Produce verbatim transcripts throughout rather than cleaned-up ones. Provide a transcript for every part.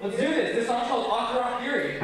Let's do this. This song's called Aqua Rock Fury.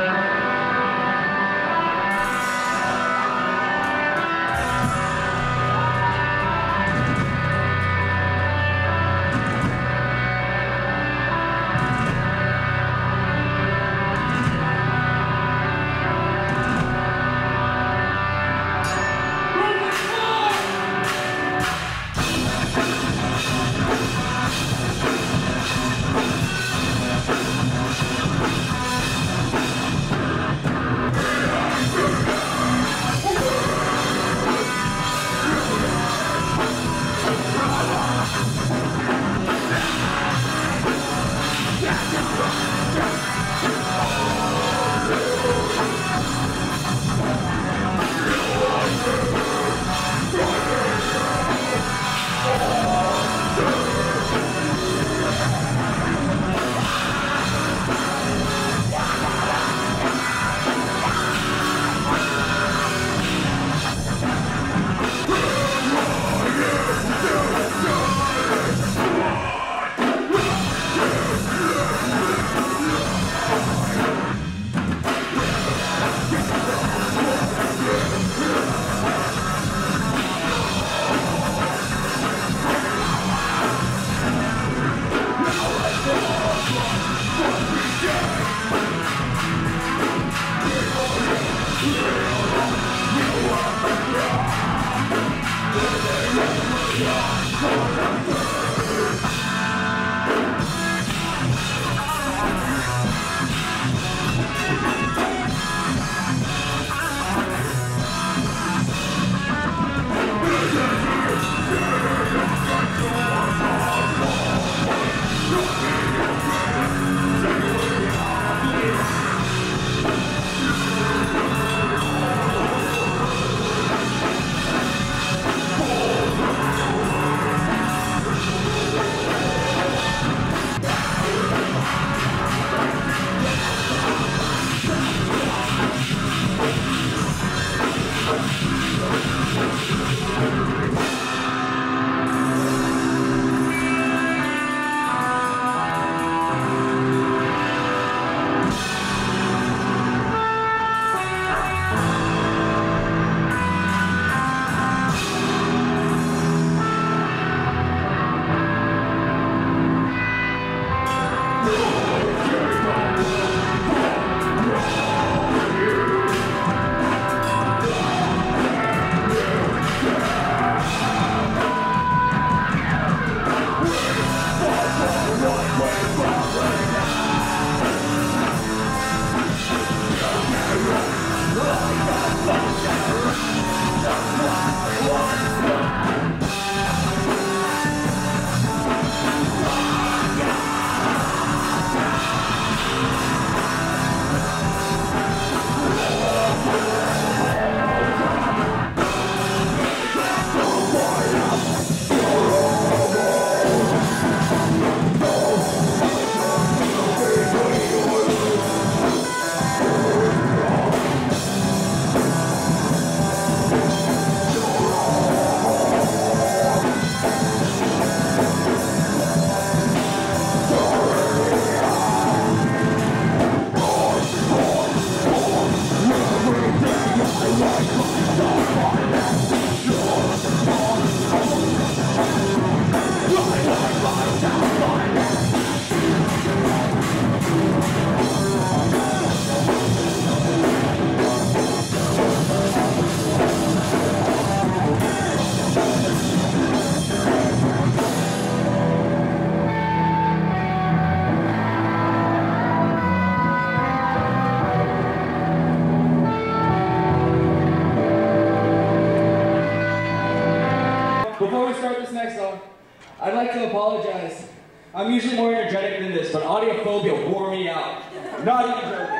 Before we start this next song, I'd like to apologize. I'm usually more energetic than this, but audiophobia wore me out. Not even joking.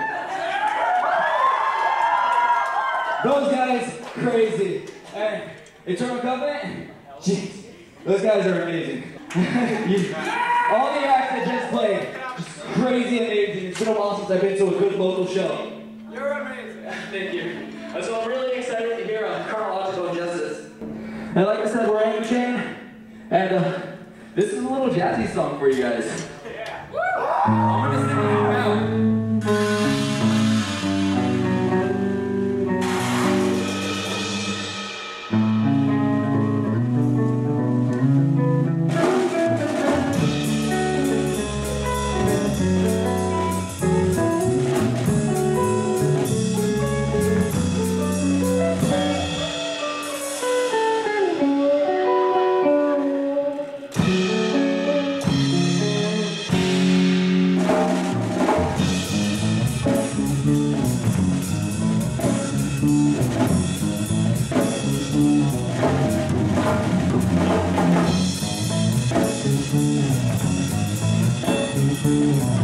Those guys, crazy. And Eternal Covenant, jeez, those guys are amazing. All the acts that just played, just crazy amazing. It's been a while since I've been to a good local show. You're amazing. Thank you. So I'm really excited to hear uh, Chronological Injustice. And like I said, we're Angry Chain, and uh, this is a little jazzy song for you guys. Yeah. Woo! I'm gonna sing it. Peace.